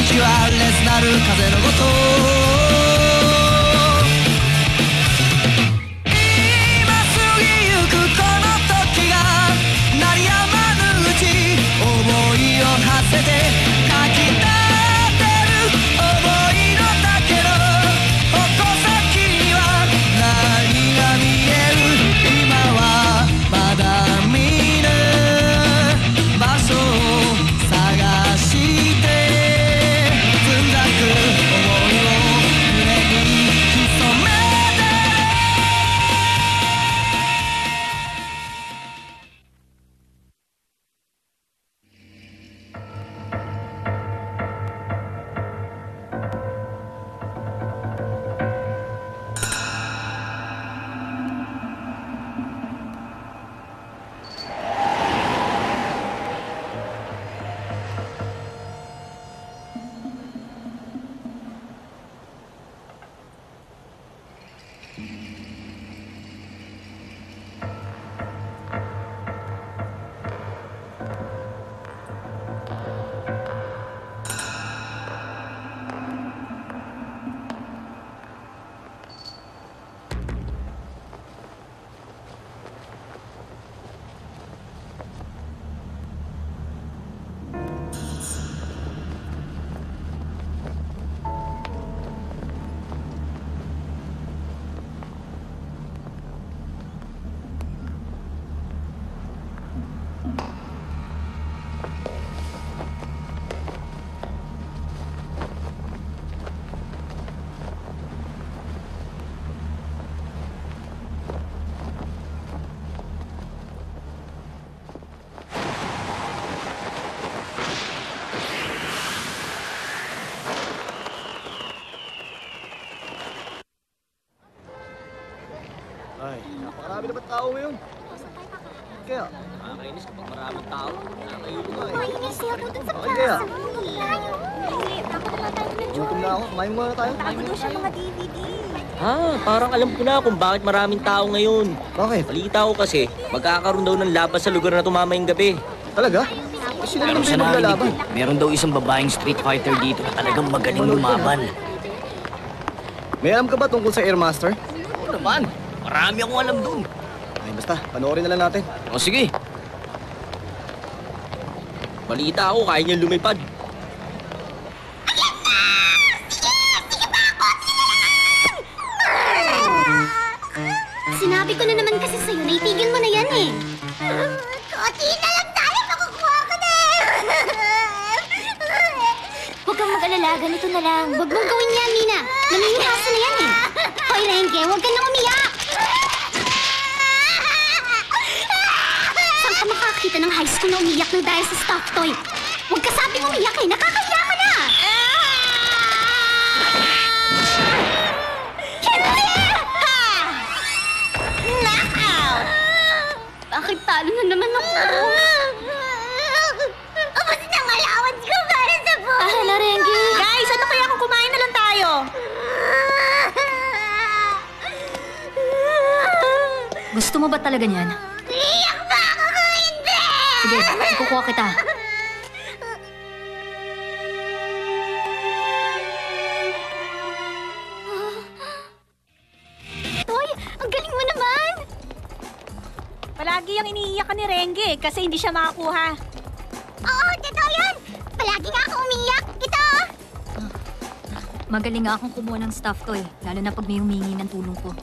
気は烈なる風のごと今過ぎゆくこの時が鳴りやまぬうち思いを馳せてかきたてる想いの丈の矛先には何が見える今はまだ見ぬ場所を探してつんざく想いを胸に潜めて Ay, napakarami naman tao ngayon. Kaya, Nakakainis kapag maraming tao. Nakakayulo nga eh. Mainis siya po dun sa Bakit kaya? plaza. Tayo. Ako naman tayo ng gutom na ako. Kumain muna tayo. Bago daw siya mga DVD. Parang alam ko na kung bakit maraming tao ngayon. Bakit? Balita ko kasi, magkakaroon daw ng laban sa lugar na tumamayang gabi. Talaga? Sino naman ba yung maglalaban? Meron daw isang babaeng street fighter dito na talagang magaling lumaban. May alam ka ba tungkol sa Airmaster? Oo naman, marami akong alam dun. Ay, basta. Panoorin na lang natin. O sige, Balita ko, kaya niya lumipad. Sinabi ko na naman kasi sa'yo na itigil mo na yan eh. Konti na lang tayo, makukuha ko na eh. Huwag kang mag-alala, ganito na lang. Huwag mong gawin yan, Mina. Namimihasa na yan eh. Hoy, Renge, huwag ka nang umiyak. Saan ka makakita ng high school na umiyak ng dahil sa stuffed toy? Huwag ka sabing umiyak eh, nakakaya mo na. Bakit talo na naman ako? Ubus na ang allowance ko para sa buhay. Hala, Rengi. Guys, ano kaya kung kumain na lang tayo? Gusto mo ba talaga niyan? Iyak ba ako kung hindi? Sige, ikukuha kita. Toy, ang galing mo naman. Palagi yung iniiyak ka ni Renge kasi hindi siya makakuha. Oo, totoo yan. Palagi nga ako umiyak. Ito. Magaling nga akong kumuha ng stuff toy, lalo na pag may humingi ng tulong ko.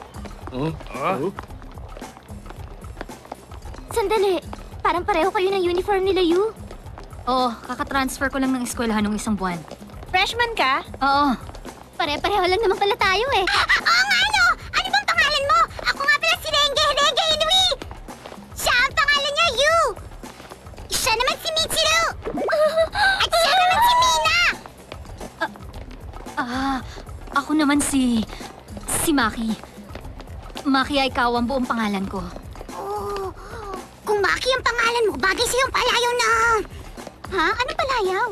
Sandali. Parang pareho kayo ng uniform nila, Yu. Oo, kakatransfer ko lang ng eskwelahan nung isang buwan. Freshman ka? Oo, Pare-pareho lang naman pala tayo eh. Oo nga, no? Ano bang pangalan mo? Ako nga pala si Renge Inui. Siya ang pangalan niya, Yu. Siya naman si Michiru. At siya naman si Mina. ako naman si Maki. Maki ay ikaw ang buong pangalan ko. Oh, kung Maki ang pangalan mo, bagay sa'yo ang palayaw na... Ha? Ano palayaw?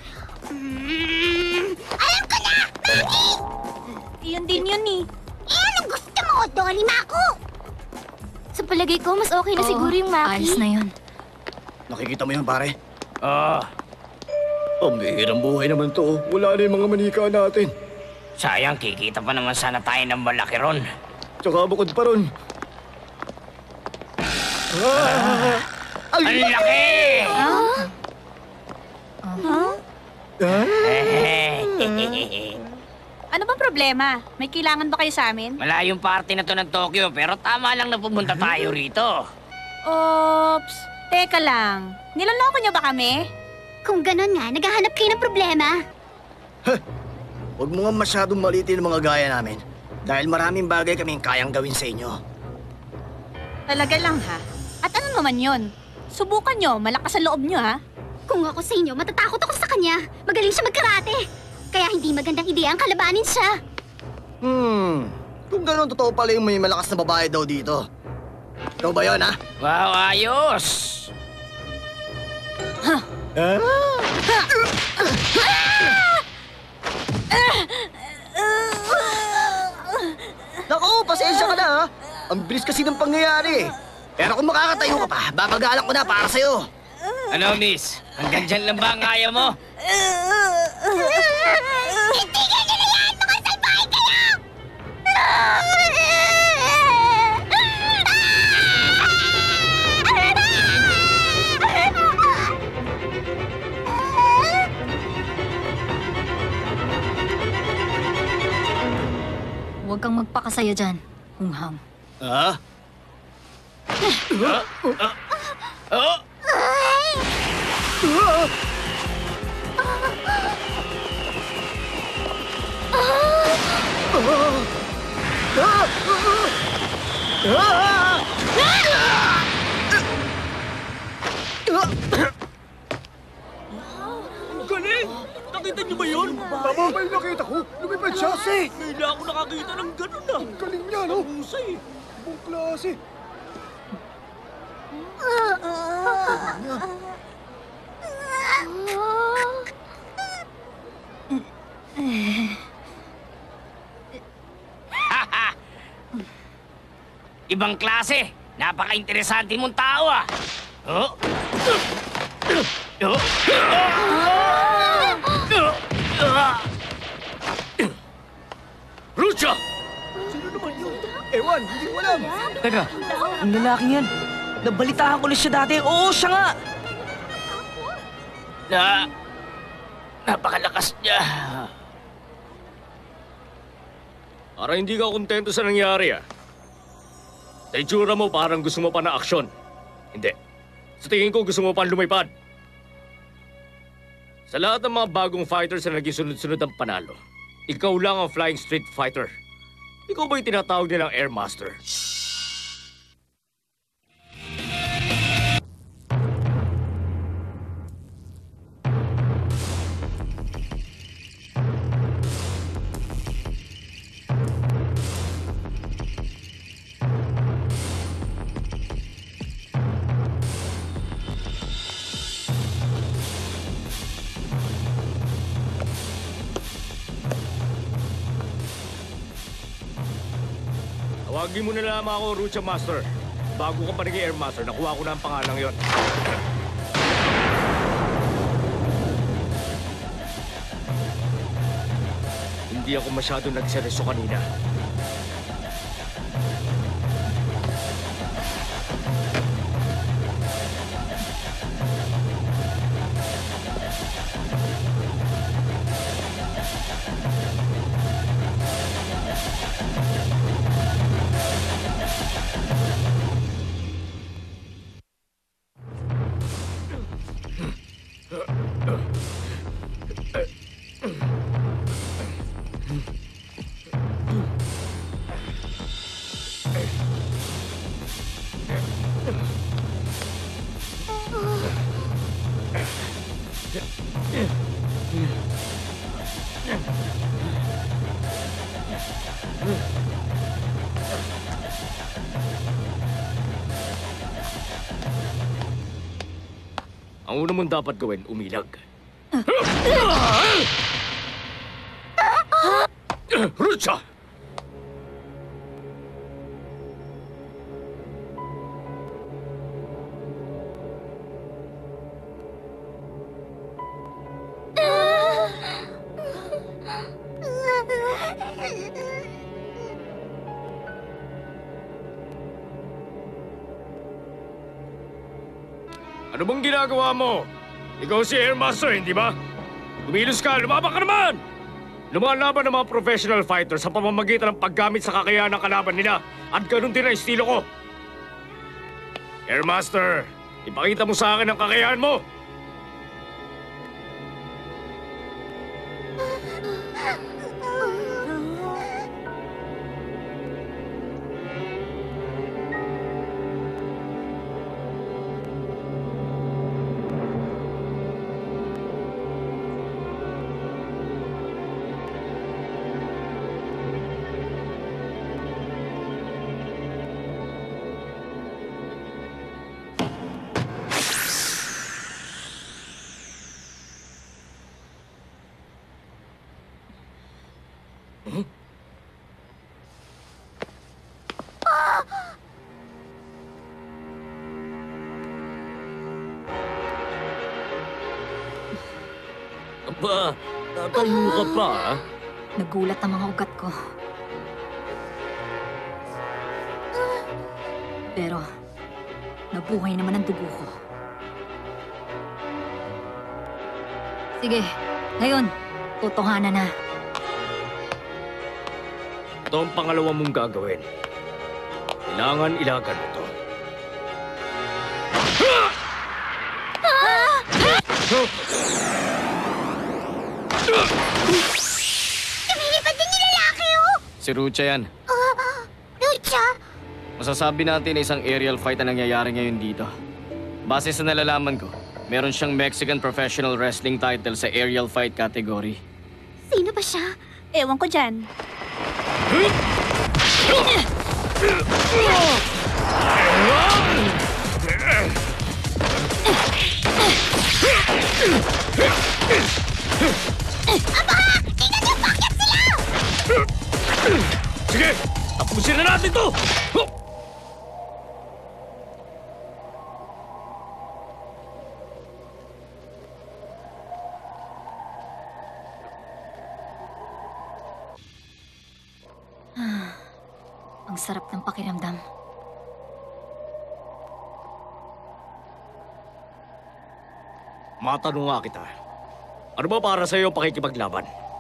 Alam ko na! Maki! Yun din yun eh. Eh, anong gusto mo, Dolly Mako? Sa palagay ko, mas okay na Oo, siguro yung Maki. Ayos na yun. Nakikita mo yun, pare? Ang bihirang buhay naman to. Wala na yung mga manika natin. Sayang, kikita pa naman sana tayo ng malaki ron. Tsaka bukod pa ron. Ang laki! Ano bang problema? May kailangan ba kayo sa amin? Malayong party na to ng Tokyo, pero tama lang na pumunta tayo rito. Oops! Teka lang. Niloloko niyo ba kami? Kung ganon nga, naghahanap kayo ng problema. Huwag mo nga masyadong malitin ang mga gaya namin. Dahil maraming bagay kaming kayang gawin sa inyo. Talaga lang ha? At ano naman yon? Subukan nyo, malakas sa loob nyo ha? Kung ako sa inyo, matatakot ako sa kanya. Magaling siya magkarate. Kaya hindi magandang ideya ang kalabanin siya. Kung gano'n totoo pala yung may malakas na babae daw dito. Ikaw ba yun, ha? Wow, ayos! Naku, pasensya ka na, ha? Ang bilis kasi ng pangyayari. Pero kung makakatayo ka pa, babagalan ko na para sa'yo. Ano, miss? Hanggang dyan lang ba ang kaya mo? Itigil niyo na yan! Mga salbahe kayo! Huwag kang magpakasaya dyan, hunghang. Ha? Oh! Galing! Nakita niyo ba yun? Tama ba yung nakita ko? Lumipad siya. Ngayon na ako nakakita ng ganun ah. Galing niya, no? Husay. Ibang klase. Ibang klase. Napaka-interesante mong tao ah. Oh? Oh? Rucha! Ewan, hindi ko alam. Teka, ang lalaking yan. Nabalitaan ko na siya dati. Oo, siya nga. Napakalakas niya. Parang hindi ka kontento sa nangyari ah. Sa itsura mo, parang gusto mo pa na aksyon. Hindi. Sa tingin ko, gusto mo pa lumipad. Sa lahat ng mga bagong fighters na naging sunod-sunod ang panalo, ikaw lang ang Flying Street Fighter. Ikaw ba yung tinatawag nilang Air Master? Tawagin mo na lamang ako, Rucha Master. Bago ka pa naging Air Master, nakuha ko na ang pangalang yon. Hindi ako masyado nagsereso kanina. Ang una mong dapat gawin, umilag. Rucha! Ano bang ginagawa mo? Ikaw si Airmaster, hindi ba? Kumilos ka, lumaban ka naman! Lumalaban ng mga professional fighters sa pamamagitan ng paggamit sa kakayahan ng kalaban nila at ganun din ang estilo ko. Airmaster, ipakita mo sa akin ang kakayahan mo! Aba, tatayo ka pa, ha? Nagulat ang mga ugat ko. Pero, nabuhay naman ang dugo ko. Sige, ngayon, totohanan na. Ito ang pangalawa mong gagawin. Kailangan ilagan mo to. Lumilipad din yung lalaki, oh! Si Rucha yan. Lucha? Masasabi natin na isang aerial fight ang nangyayari ngayon dito. Base sa nalalaman ko, meron siyang Mexican Professional Wrestling title sa aerial fight category. Sino ba siya? Ewan ko dyan. Sige, tapusin na natin to! Ang sarap ng pakiramdam. Matanong nga kita. Ano ba para sa'yo ang pakikipaglaban?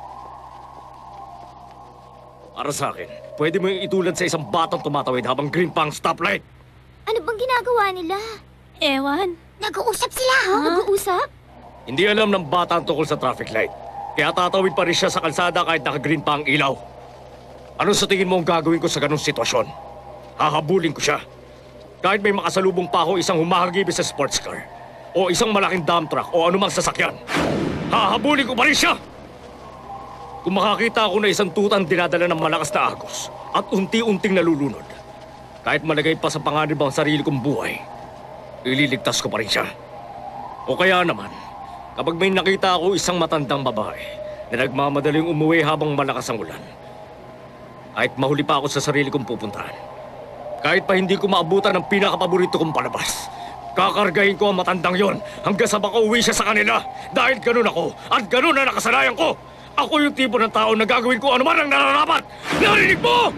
Para sa akin, pwede mo yung itulad sa isang batang tumatawid habang green pa ang stoplight. Ano bang ginagawa nila? Ewan. Nag-uusap sila, ha? Nag-uusap? Hindi alam ng bata ang tungkol sa traffic light. Kaya tatawid pa rin siya sa kalsada kahit naka-green pa ang ilaw. Ano sa tingin mo ang gagawin ko sa ganung sitwasyon? Hahabulin ko siya. Kahit may makasalubong pa ako isang humahagibis sa sports car, o isang malaking dump truck, o anumang sasakyan, hahabulin ko pa rin siya! Kung makakita ako na isang tutang dinadala ng malakas na agos at unti-unting nalulunod, kahit malagay pa sa panganib ang sarili kong buhay, ililigtas ko pa rin siya. O kaya naman, kapag may nakita ako isang matandang babae na nagmamadaling umuwi habang malakas ang ulan, kahit mahuli pa ako sa sarili kong pupuntahan, kahit pa hindi ko maabutan ng pinakapaborito kong palabas, kakargahin ko ang matandang yon hanggang sa makauwi siya sa kanila dahil ganun ako at ganun na nakasanayan ko. Ako yung tipo ng tao na gagawin ko anuman ang nararapat. Narinig mo?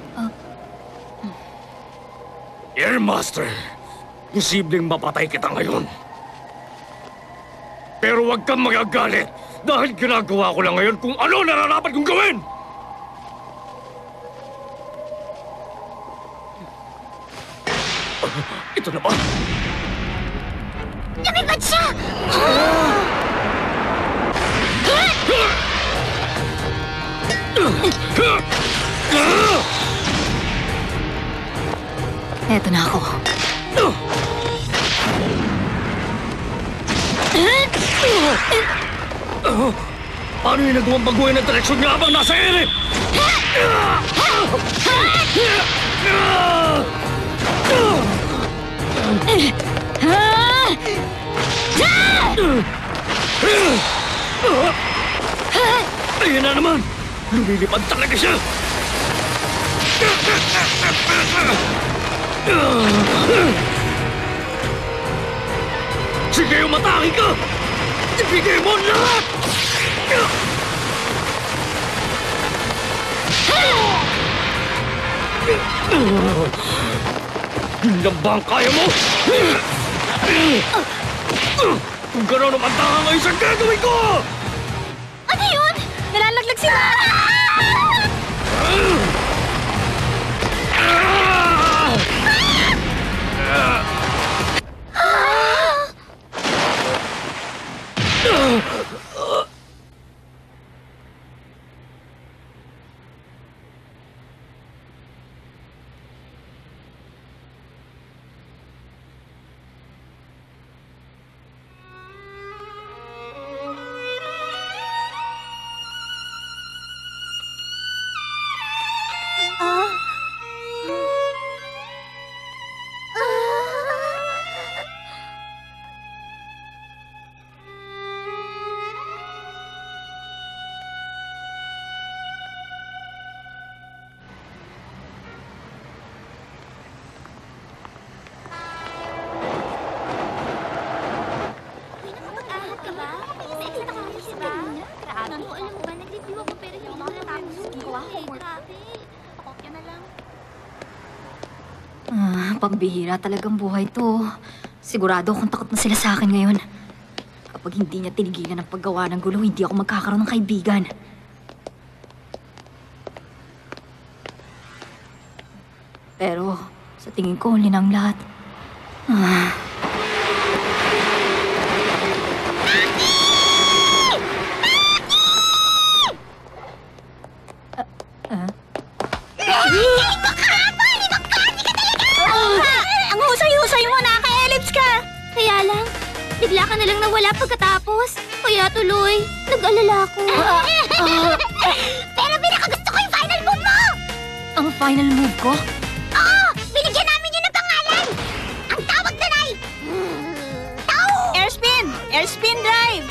Airmaster, posibleng mapatay kita ngayon. Pero huwag kang magagalit dahil ginagawa ko lang ngayon kung ano nararapat kong gawin. Ito na ba? Lumipad siya! Eto na ako. Paano yung nagawang baguhin ng direksyon niya habang nasa ere? Ayun na naman! Lumilipad talaga siya! Sige, umatake ka! Ibigay mo ang lahat! Yun lang ba ang kaya mo? Kung gano'n naman tanga ngayon sa gagawin ko! Ano yun? Nalalaglag si Maki! Pambihira talagang buhay to. Sigurado akong takot na sila sa akin ngayon. Kapag hindi niya tinigilan ang paggawa ng gulo, hindi ako magkakaroon ng kaibigan. Pero sa tingin ko, huli na ang lahat. Ang husay-husay mo, naka-ellipse ka! Kaya lang, bigla ka na lang nawala pagkatapos. Kaya tuloy, nag-alala ko. Pero pinakagusto ko yung final move mo! Ang final move ko? Oo! Binigyan namin yun ng pangalan! Ang tawag doon ay... Tao! Airspin! Airspin drive!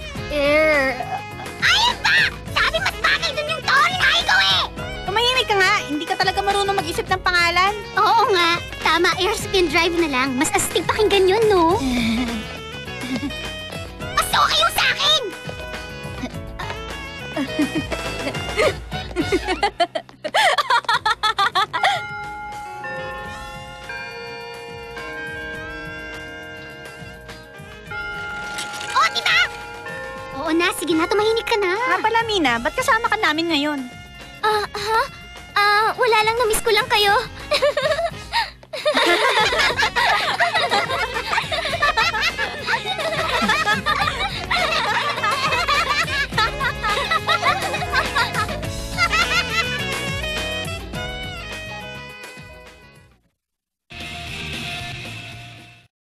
Ayun pa! Sabi mas bagay doon yung Tori na ikaw eh! Tumahimik ka nga, hindi ka talaga marunong mag-isip ng pangalan. Oo nga, tama, airspin drive na lang. Mas astig pakinggan yun, no? Mas okay yung sa akin! O, diba? Oo na, sige na, tumahimik ka na. Nga pala, Mina, ba't kasama ka namin ngayon? Wala lang, na-miss ko lang kayo.